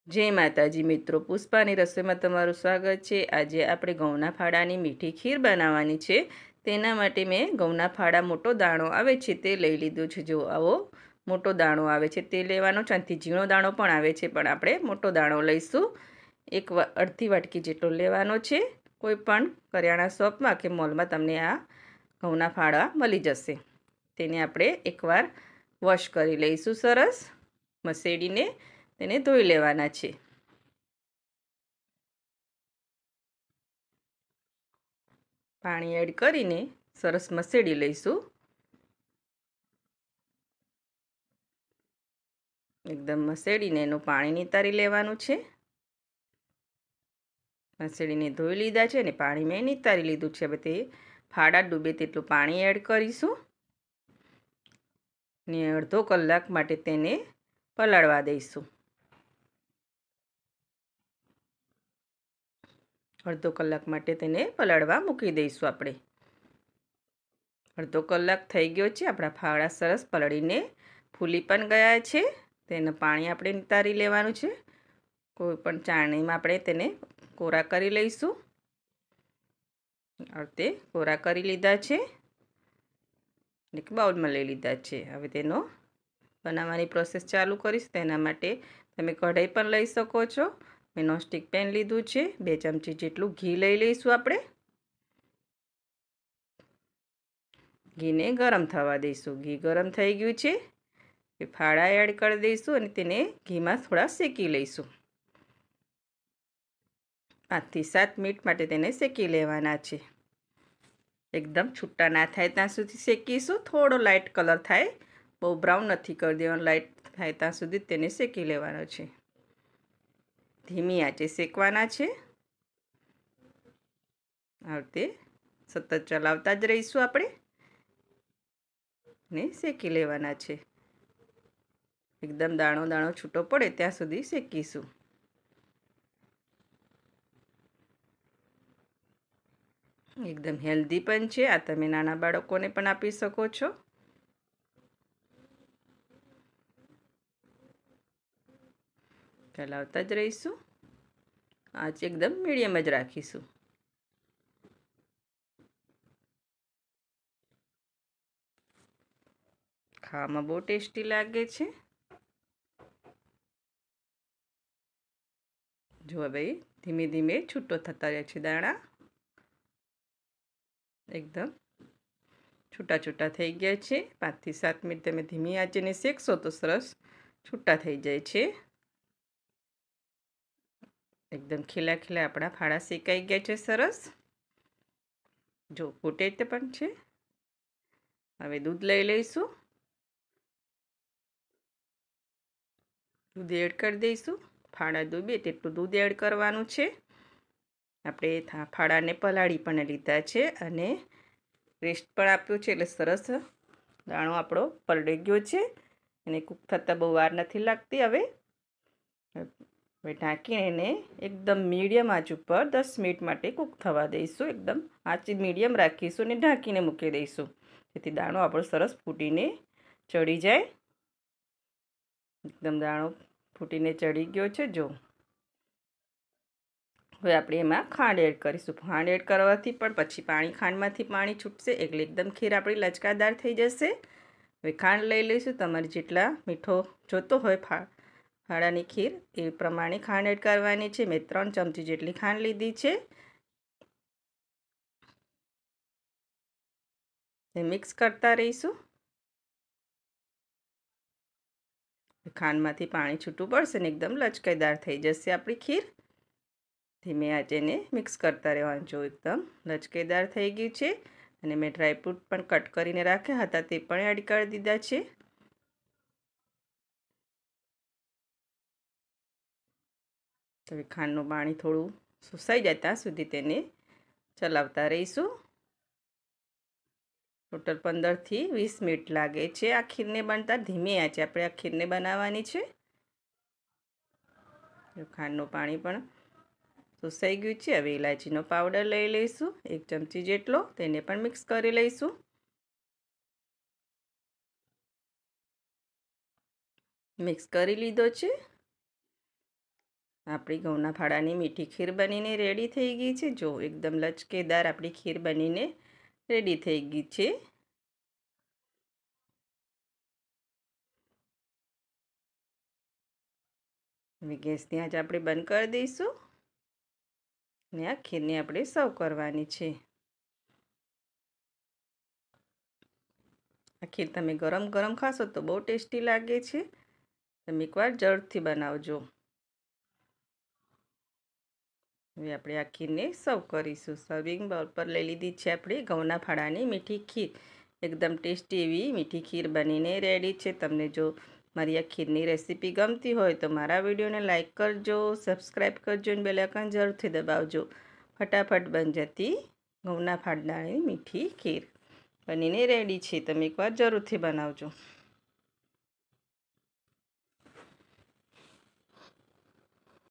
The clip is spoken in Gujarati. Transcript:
જય માતાજી મિત્રો, પુષ્પાની રસોઈમાં તમારું સ્વાગત છે। આજે આપણે ઘઉંના ફાડાની મીઠી ખીર બનાવવાની છે। તેના માટે મેં ઘઉંના ફાડા મોટો દાણો આવે છે તે લઈ લીધો છે। જો આવો મોટો દાણો આવે છે તે લેવાનો છે। આનાથી ઝીણો દાણો પણ આવે છે, પણ આપણે મોટો દાણો લઈશું। અડધી વાટકી જેટલો લેવાનો છે। કોઈ પણ કરિયાણા શોપમાં કે મોલમાં તમને આ ઘઉંના ફાડા મળી જશે। તેને આપણે એકવાર વોશ કરી લઈશું, સરસ મસેડીને તેને ધોઈ લેવાના છે। પાણી એડ કરીને સરસ મસેડી લઈશું। એકદમ મસેડીને એનું પાણી નિતારી લેવાનું છે। મસેડીને ધોઈ લીધા છે અને પાણી મેં નિતારી લીધું છે। હવે તે ફાડા ડૂબે તેટલું પાણી એડ કરીશું ને અડધો કલાક માટે તેને પલાળવા દઈશું। અડધો કલાક માટે તેને પલાળવા મૂકી દઈશું આપણે। અડધો કલાક થઈ ગયો છે। આપણા ફાવડા સરસ પલળીને ફૂલી પણ ગયા છે। તેનું પાણી આપણે નિતારી લેવાનું છે। કોઈ પણ ચાળણીમાં આપણે તેને કોરા કરી લઈશું। તે કોરા કરી લીધા છે, એક બાઉલમાં લઈ લીધા છે। હવે તેનો બનાવવાની પ્રોસેસ ચાલુ કરીશ। તેના માટે તમે કઢાઈ પણ લઈ શકો છો। મેં નોનસ્ટિક પેન લીધું છે। 2 ચમચી જેટલું ઘી લઈ લઈશું આપણે। ઘીને ગરમ થવા દઈશું। ઘી ગરમ થઈ ગયું છે, એ ફાડા એડ કરી દઈશું અને તેને ઘીમાં થોડા શેકી લઈશું। 5 થી 7 મિનિટ માટે તેને શેકી લેવાના છે। એકદમ છૂટા ના થાય ત્યાં સુધી શેકીશું। થોડો લાઇટ કલર થાય, બહુ બ્રાઉન નથી કરી દેવાનો, લાઇટ થાય ત્યાં સુધી તેને શેકી લેવાનો છે। ધીમી આંચે શેકવાના છે। આ રીતે સતત ચલાવતા જ રહીશું આપણે ને શેકી લેવાના છે। એકદમ દાણો દાણો છૂટો પડે ત્યાં સુધી શેકીશું। એકદમ હેલ્ધી પણ છે। આ તમે નાના બાળકોને પણ આપી શકો છો। ચલાવતા જ રહીશું। આંચ એકદમ મીડિયમ જ રાખીશું। ખાવામાં બહુ ટેસ્ટી લાગે છે। જો હવે ધીમે ધીમે છૂટો થતા રહે છે દાણા। એકદમ છૂટા છૂટા થઈ ગયા છે। 5 થી 7 મિનિટ તમે ધીમી આંચીને શેકશો તો સરસ છૂટા થઈ જાય છે। એકદમ ખીલા ખીલા આપણા ફાડા શેકાઈ ગયા છે સરસ। જો ફૂટે તે પણ છે। હવે દૂધ લઈ લઈશું। દૂધ એડ કરી દઈશું। ફાડા ડૂબે તેટલું દૂધ એડ કરવાનું છે। આપણે ફાડાને પલાળી પણ લીધા છે અને રેસ્ટ પણ આપ્યું છે, એટલે સરસ દાણો આપણો પલળી ગયો છે અને કૂક થતાં બહુ વાર નથી લાગતી। હવે ઢાંકીને એને એકદમ મીડિયમ આંચ ઉપર 10 મિનિટ માટે કૂક થવા દઈશું। એકદમ આંચ મીડિયમ રાખીશું અને ઢાંકીને મૂકી દઈશું, જેથી દાણો આપણો સરસ ફૂટીને ચડી જાય। એકદમ દાણો ફૂટીને ચડી ગયો છે। જો હવે આપણે એમાં ખાંડ એડ કરીશું। ખાંડ એડ કરવાથી પણ પછી ખાંડમાંથી પાણી છૂટશે, એટલે એકદમ ખીર આપણી લચકાદાર થઈ જશે। હવે ખાંડ લઈ લઈશું। તમારે જેટલા મીઠો જોતો હોય ફાડાની ખીર એ પ્રમાણે ખાંડ એડ કરવાની છે। મેં 3 ચમચી જેટલી ખાંડ લીધી છે। મિક્સ કરતા રહીશું। ખાંડમાંથી પાણી છૂટું પડશે ને એકદમ લચકાદાર થઈ જશે આપણી ખીર। ધીમે આંચે એને મિક્સ કરતા રહેવાનું। જો એકદમ લચકેદાર થઈ ગયું છે અને મેં ડ્રાયફ્રૂટ પણ કટ કરીને રાખ્યા હતા તે પણ એડ કરી દીધા છે। હવે ખાંડનું પાણી થોડું સુસાઈ જાય ત્યાં સુધી તેને ચલાવતા રહીશું। ટોટલ 15 થી 20 મિનિટ લાગે છે આ ખીરને બનતા। ધીમી આંચે આપણે આ ખીરને બનાવવાની છે। ખાંડનું પાણી પણ સુસાઈ ગયું છે। હવે ઇલાયચીનો પાવડર લઈ લઈશું 1 ચમચી જેટલો, તેને પણ મિક્સ કરી લઈશું। મિક્સ કરી લીધો છે। આપણી ઘઉંના ફાડાની મીઠી ખીર બનીને રેડી થઈ ગઈ છે. જો એકદમ લચકેદાર આપણી ખીર બનીને રેડી થઈ ગઈ છે. હવે ગેસની આંચ આપણે બંધ કરી દઈશું અને આ ખીરને આપણે સર્વ કરવાની છે. આ ખીર તમે ગરમ ગરમ ખાશો તો બહુ ટેસ્ટી લાગે છે. તમે એકવાર જરૂરથી બનાવજો. હવે આપણે આ ખીરને સર્વ કરીશું. સર્વિંગ બાઉલ પર લઈ લીધી છે આપણે ઘઉંના ફાડાની મીઠી ખીર. એકદમ ટેસ્ટી એવી મીઠી ખીર બનીને રેડી છે. તમને જો મારી આ ખીરની રેસીપી ગમતી હોય તો મારા વિડીયોને લાઇક કરજો, સબસ્ક્રાઈબ કરજો અને બેલ આઇકન જરૂરથી દબાવજો. ફટાફટ બની જતી ઘઉંના ફાડાની મીઠી ખીર બનીને રેડી છે. તમે એકવાર જરૂરથી બનાવજો.